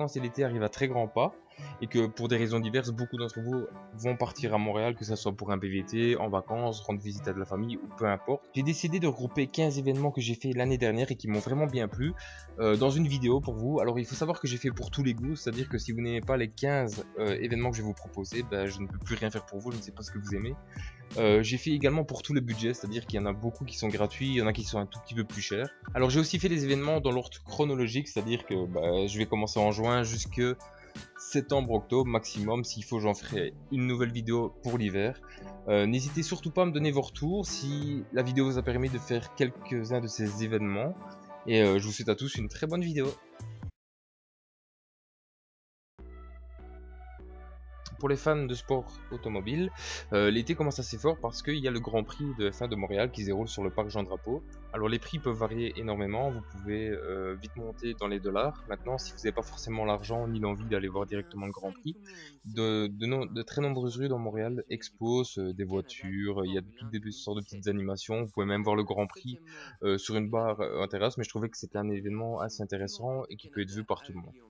c'est l'été arrive à très grands pas et que pour des raisons diverses, beaucoup d'entre vous vont partir à Montréal, que ce soit pour un PVT, en vacances, rendre visite à de la famille ou peu importe. J'ai décidé de regrouper 15 événements que j'ai fait l'année dernière et qui m'ont vraiment bien plu dans une vidéo pour vous. Alors il faut savoir que j'ai fait pour tous les goûts, c'est-à-dire que si vous n'aimez pas les 15 événements que je vais vous proposer, ben, je ne peux plus rien faire pour vous, je ne sais pas ce que vous aimez. J'ai fait également pour tout le budget, c'est-à-dire qu'il y en a beaucoup qui sont gratuits, il y en a qui sont un tout petit peu plus chers. Alors j'ai aussi fait les événements dans l'ordre chronologique, c'est-à-dire que je vais commencer en juin jusque septembre-octobre maximum. S'il faut, j'en ferai une nouvelle vidéo pour l'hiver. N'hésitez surtout pas à me donner vos retours si la vidéo vous a permis de faire quelques-uns de ces événements. Et je vous souhaite à tous une très bonne vidéo. Pour les fans de sport automobile, l'été commence assez fort parce qu'il y a le Grand Prix de F1 de Montréal qui se déroule sur le parc Jean Drapeau. Alors les prix peuvent varier énormément, vous pouvez vite monter dans les dollars. Maintenant, si vous n'avez pas forcément l'argent ni l'envie d'aller voir directement le Grand Prix, de très nombreuses rues dans Montréal exposent des voitures, il y a toutes des sortes de petites animations. Vous pouvez même voir le Grand Prix sur une barre en terrasse, mais je trouvais que c'était un événement assez intéressant et qui peut être vu par tout le monde.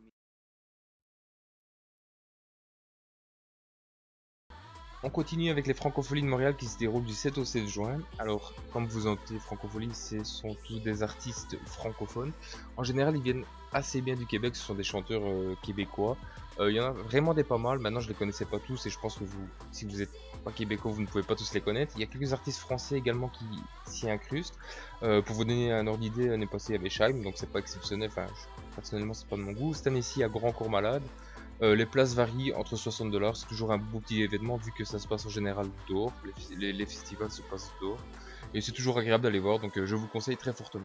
On continue avec les Francopholies de Montréal qui se déroulent du 7 au 16 juin. Alors, comme vous en doutez, Francopholies, ce sont tous des artistes francophones. En général, ils viennent assez bien du Québec, ce sont des chanteurs québécois. Il y en a vraiment des pas mal, maintenant je les connaissais pas tous et je pense que vous, si vous n'êtes pas québécois, vous ne pouvez pas tous les connaître. Il y a quelques artistes français également qui s'y incrustent. Pour vous donner un ordre d'idée, l'année passée il y avait Scheim, donc c'est pas exceptionnel, enfin personnellement c'est pas de mon goût. Cette année-ci, il y a Grand Corps Malade. Les places varient entre 60 $, c'est toujours un beau petit événement vu que ça se passe en général dehors, les festivals se passent dehors, et c'est toujours agréable d'aller voir, donc je vous conseille très fortement.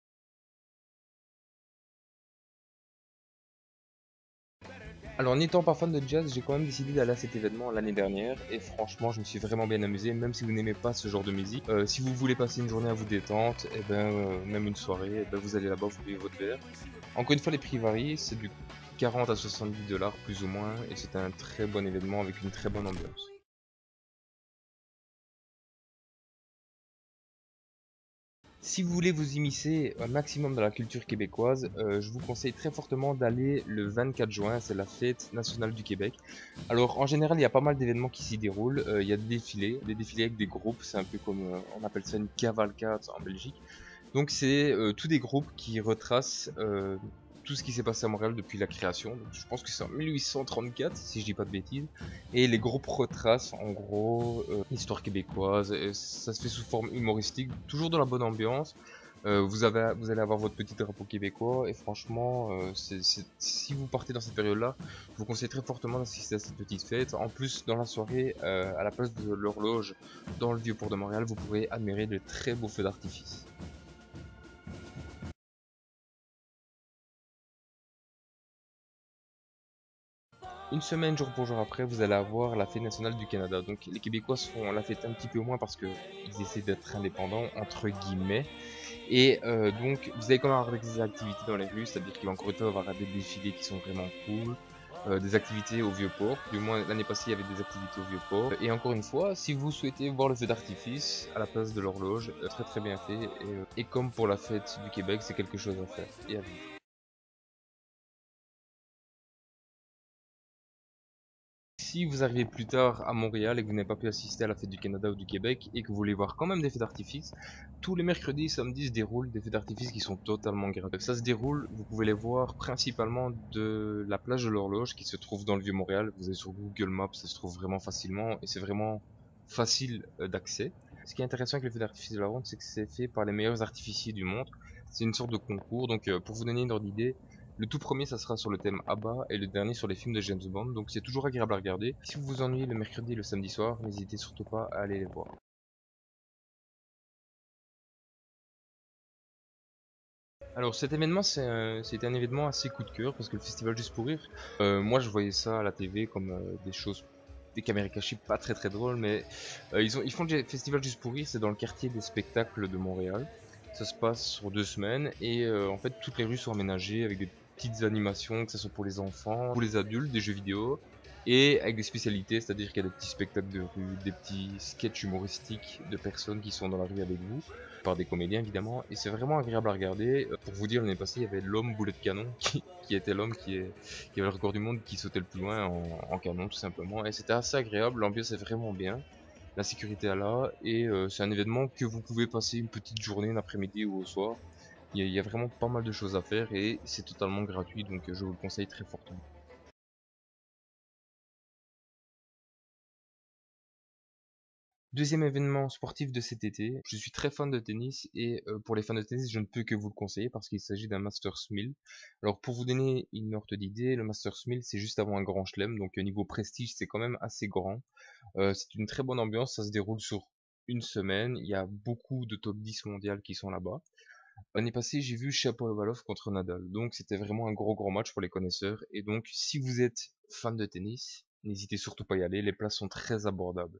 Alors n'étant pas fan de jazz, j'ai quand même décidé d'aller à cet événement l'année dernière, et franchement je me suis vraiment bien amusé, même si vous n'aimez pas ce genre de musique. Si vous voulez passer une journée à vous détendre, et même une soirée, vous allez là-bas, vous buvez votre verre. Encore une fois, les prix varient, c'est du 40 à 70 $ plus ou moins, et c'est un très bon événement avec une très bonne ambiance. Si vous voulez vous immiscer un maximum dans la culture québécoise, je vous conseille très fortement d'aller le 24 juin, c'est la fête nationale du Québec. Alors en général, il y a pas mal d'événements qui s'y déroulent. Il y a des défilés avec des groupes, c'est un peu comme on appelle ça une cavalcade en Belgique. Donc c'est tous des groupes qui retracent tout ce qui s'est passé à Montréal depuis la création. Donc, je pense que c'est en 1834, si je dis pas de bêtises. Et les groupes retracent en gros l'histoire québécoise. Et ça se fait sous forme humoristique, toujours dans la bonne ambiance. Vous allez avoir votre petit drapeau québécois et franchement, si vous partez dans cette période-là, je vous conseille très fortement d'assister à cette petite fête. En plus, dans la soirée, à la place de l'horloge dans le vieux port de Montréal, vous pourrez admirer de très beaux feux d'artifice. Une semaine, jour pour jour après, vous allez avoir la fête nationale du Canada. Donc les Québécois se font la fête un petit peu moins parce qu'ils essaient d'être indépendants, entre guillemets. Et donc vous allez quand même avoir des activités dans les rues, c'est-à-dire qu'il va encore une fois avoir des défilés qui sont vraiment cool. Des activités au Vieux-Port, du moins l'année passée il y avait des activités au Vieux-Port. Et encore une fois, si vous souhaitez voir le feu d'artifice à la place de l'horloge, très très bien fait. Et comme pour la fête du Québec, c'est quelque chose à faire et à vivre. Si vous arrivez plus tard à Montréal et que vous n'avez pas pu assister à la fête du Canada ou du Québec et que vous voulez voir quand même des feux d'artifice, tous les mercredis et samedis se déroulent des feux d'artifice qui sont totalement gratuits. Ça se déroule, vous pouvez les voir principalement de la plage de l'Horloge qui se trouve dans le Vieux-Montréal. Vous allez sur Google Maps, ça se trouve vraiment facilement et c'est vraiment facile d'accès. Ce qui est intéressant avec les feux d'artifice de la ronde, c'est que c'est fait par les meilleurs artificiers du monde. C'est une sorte de concours, donc pour vous donner une ordre d'idée, le tout premier, ça sera sur le thème ABBA et le dernier sur les films de James Bond, donc c'est toujours agréable à regarder. Si vous vous ennuyez le mercredi et le samedi soir, n'hésitez surtout pas à aller les voir. Alors cet événement, c'était un événement assez coup de cœur parce que le festival Juste pour Rire, moi je voyais ça à la TV comme des choses, des caméras cachées pas très très drôles, mais ils font le festival Juste pour Rire, c'est dans le quartier des spectacles de Montréal. Ça se passe sur 2 semaines et en fait toutes les rues sont aménagées avec des petites animations, que ce soit pour les enfants, pour les adultes, des jeux vidéo. et avec des spécialités, c'est-à-dire qu'il y a des petits spectacles de rue, des petits sketchs humoristiques de personnes qui sont dans la rue avec vous, par des comédiens évidemment, et c'est vraiment agréable à regarder. Pour vous dire, l'année passée, il y avait l'homme boulet de canon, qui était l'homme qui avait le record du monde, qui sautait le plus loin en canon tout simplement, et c'était assez agréable, l'ambiance est vraiment bien, la sécurité est là, et c'est un événement que vous pouvez passer une petite journée, un après-midi ou au soir. Il y a vraiment pas mal de choses à faire et c'est totalement gratuit, donc je vous le conseille très fortement. Deuxième événement sportif de cet été, je suis très fan de tennis et pour les fans de tennis, je ne peux que vous le conseiller parce qu'il s'agit d'un Masters 1000. Alors pour vous donner une ordre d'idée, le Masters 1000 c'est juste avant un grand chelem, donc niveau prestige c'est quand même assez grand. C'est une très bonne ambiance, ça se déroule sur une semaine, il y a beaucoup de top 10 mondiales qui sont là-bas. L'année passée, j'ai vu Shapovalov contre Nadal, donc c'était vraiment un gros match pour les connaisseurs. Et donc, si vous êtes fan de tennis, n'hésitez surtout pas à y aller, les places sont très abordables.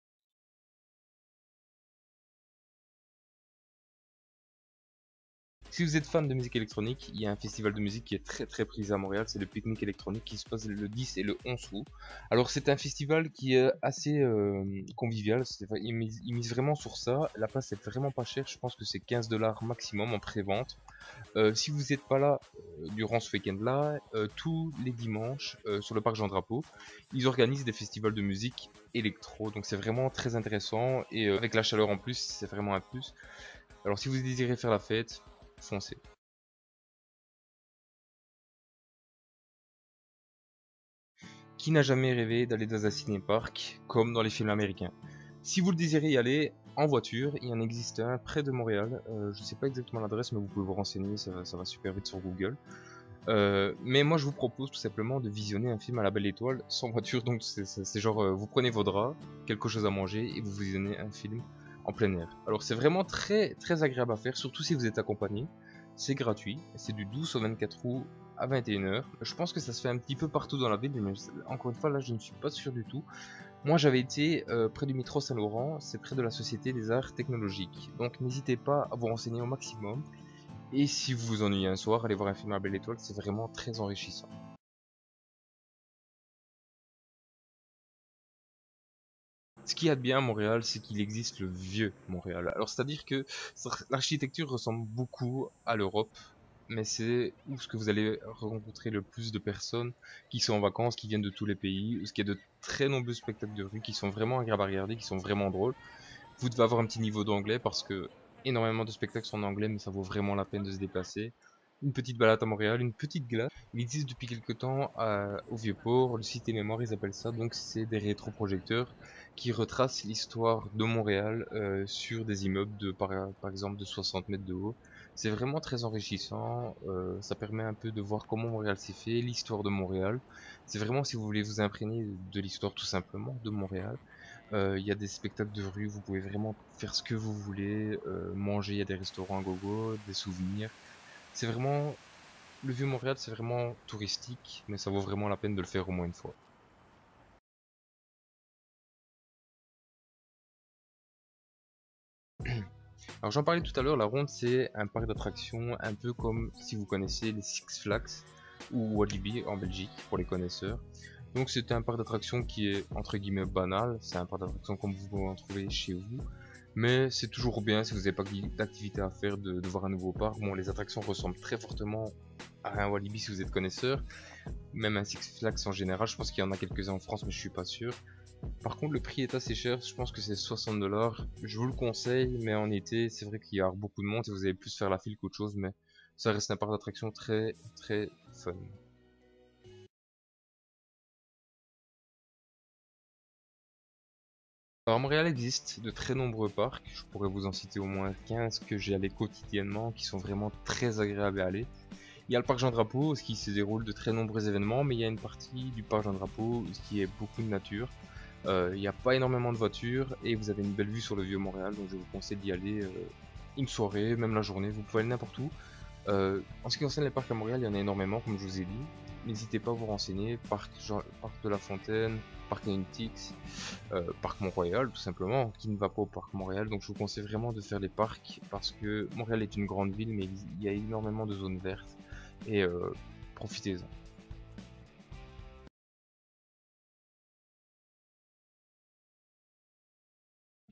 Si vous êtes fan de musique électronique, il y a un festival de musique qui est très prisé à Montréal, c'est le Pique-Nique électronique qui se passe le 10 et le 11 août. Alors c'est un festival qui est assez convivial, il mise vraiment sur ça, la place est vraiment pas chère, je pense que c'est 15 $ maximum en pré-vente. Si vous n'êtes pas là durant ce week-end-là, tous les dimanches sur le parc Jean Drapeau, ils organisent des festivals de musique électro. Donc c'est vraiment très intéressant et avec la chaleur en plus, c'est vraiment un plus. Alors si vous désirez faire la fête, foncez. Qui n'a jamais rêvé d'aller dans un ciné-parc comme dans les films américains? Si vous le désirez y aller en voiture, il y en existe un près de Montréal. Je ne sais pas exactement l'adresse, mais vous pouvez vous renseigner, ça va super vite sur Google. Mais moi je vous propose tout simplement de visionner un film à la belle étoile sans voiture, donc c'est genre vous prenez vos draps, quelque chose à manger et vous visionnez un film en plein air. Alors c'est vraiment très agréable à faire, surtout si vous êtes accompagné. C'est gratuit, c'est du 12 au 24 août à 21 h. Je pense que ça se fait un petit peu partout dans la ville, mais encore une fois là je ne suis pas sûr du tout. Moi j'avais été près du métro Saint-Laurent, c'est près de la Société des Arts Technologiques, donc n'hésitez pas à vous renseigner au maximum. Et si vous vous ennuyez un soir, allez voir un film à belle étoile, c'est vraiment très enrichissant. Ce qu'il y a de bien à Montréal, c'est qu'il existe le vieux Montréal. Alors c'est-à-dire que l'architecture ressemble beaucoup à l'Europe, mais c'est où ce que vous allez rencontrer le plus de personnes qui sont en vacances, qui viennent de tous les pays, où ce qu'il y a de très nombreux spectacles de rue qui sont vraiment agréables à regarder, qui sont vraiment drôles. Vous devez avoir un petit niveau d'anglais parce que énormément de spectacles sont en anglais, mais ça vaut vraiment la peine de se déplacer. Une petite balade à Montréal, une petite glace. Il existe depuis quelque temps au Vieux-Port, le Cité Mémoire, ils appellent ça. Donc c'est des rétroprojecteurs qui retracent l'histoire de Montréal sur des immeubles par exemple de 60 mètres de haut. C'est vraiment très enrichissant. Ça permet un peu de voir comment Montréal s'est fait, l'histoire de Montréal. C'est vraiment si vous voulez vous imprégner de l'histoire tout simplement de Montréal. Il y a des spectacles de rue, vous pouvez vraiment faire ce que vous voulez, manger, il y a des restaurants à gogo, des souvenirs. C'est vraiment, le Vieux-Montréal, c'est vraiment touristique, mais ça vaut vraiment la peine de le faire au moins une fois. Alors j'en parlais tout à l'heure, la Ronde c'est un parc d'attractions un peu comme si vous connaissez les Six Flags ou Walibi en Belgique pour les connaisseurs. Donc c'est un parc d'attractions qui est entre guillemets banal, c'est un parc d'attractions comme vous pouvez en trouver chez vous. Mais c'est toujours bien si vous n'avez pas d'activité à faire de voir un nouveau parc. Bon, les attractions ressemblent très fortement à un Walibi si vous êtes connaisseur, même un Six Flags en général. Je pense qu'il y en a quelques-uns en France, mais je suis pas sûr. Par contre, le prix est assez cher. Je pense que c'est 60 $. Je vous le conseille, mais en été, c'est vrai qu'il y a beaucoup de monde et vous allez plus faire la file qu'autre chose, mais ça reste un parc d'attractions très fun. Alors, à Montréal existe de très nombreux parcs. Je pourrais vous en citer au moins 15 que j'ai allé quotidiennement, qui sont vraiment très agréables à aller. Il y a le parc Jean Drapeau, ce qui se déroule de très nombreux événements, mais il y a une partie du parc Jean Drapeau qui est beaucoup de nature. Il n'y a pas énormément de voitures et vous avez une belle vue sur le vieux Montréal, donc je vous conseille d'y aller une soirée, même la journée, vous pouvez aller n'importe où. En ce qui concerne les parcs à Montréal, il y en a énormément, comme je vous ai dit. N'hésitez pas à vous renseigner, parc de la Fontaine, parc Nintix, parc Mont-Royal tout simplement, qui ne va pas au parc Montréal, donc je vous conseille vraiment de faire les parcs parce que Montréal est une grande ville, mais il y a énormément de zones vertes et profitez-en.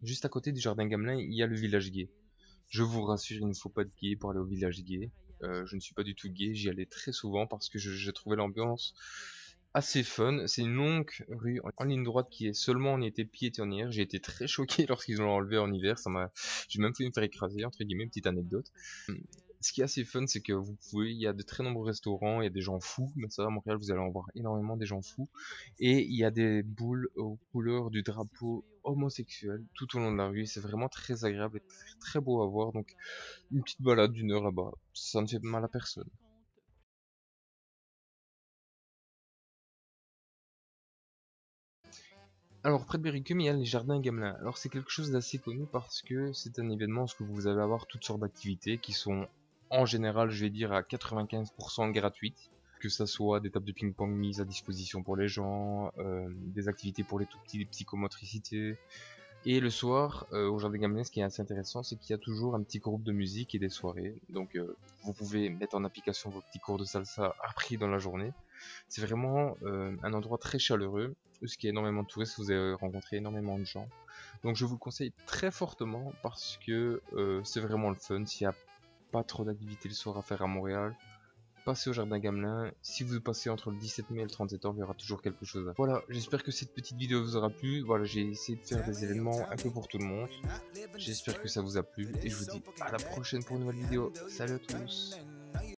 juste à côté du jardin Gamelin, il y a le village gay. Je vous rassure, il ne faut pas être gay pour aller au village gay. Je ne suis pas du tout gay, j'y allais très souvent parce que je trouvais l'ambiance assez fun. C'est une longue rue en ligne droite qui est seulement en été piétonnière. J'ai été très choqué lorsqu'ils l'ont enlevé en hiver. J'ai même failli me faire écraser, entre guillemets, petite anecdote. Ce qui est assez fun, c'est que il y a de très nombreux restaurants, il y a des gens fous, mais ça à Montréal, vous allez en voir énormément des gens fous. Et il y a des boules aux couleurs du drapeau homosexuel tout au long de la rue. C'est vraiment très agréable et très, très beau à voir. Donc, une petite balade d'une heure là-bas, ça ne fait mal à personne. Alors, près de Berry-UQAM, il y a les jardins Gamelin. Alors, c'est quelque chose d'assez connu parce que c'est un événement où vous allez avoir toutes sortes d'activités qui sont, en général, je vais dire, à 95% gratuites. Que ça soit des tables de ping-pong mises à disposition pour les gens, des activités pour les tout petits, des psychomotricités. Et le soir, au Jardin Gamelin, ce qui est assez intéressant, c'est qu'il y a toujours un petit groupe de musique et des soirées. Donc, vous pouvez mettre en application vos petits cours de salsa appris dans la journée. C'est vraiment un endroit très chaleureux, ce qui est énormément de touristes, vous allez rencontrer énormément de gens. Donc je vous le conseille très fortement parce que c'est vraiment le fun. S'il n'y a pas trop d'activités le soir à faire à Montréal, passez au Jardin Gamelin. Si vous passez entre le 17 mai et le 30 septembre, il y aura toujours quelque chose à faire. Voilà, j'espère que cette petite vidéo vous aura plu. Voilà, j'ai essayé de faire des événements un peu pour tout le monde. J'espère que ça vous a plu et je vous dis à la prochaine pour une nouvelle vidéo. Salut à tous!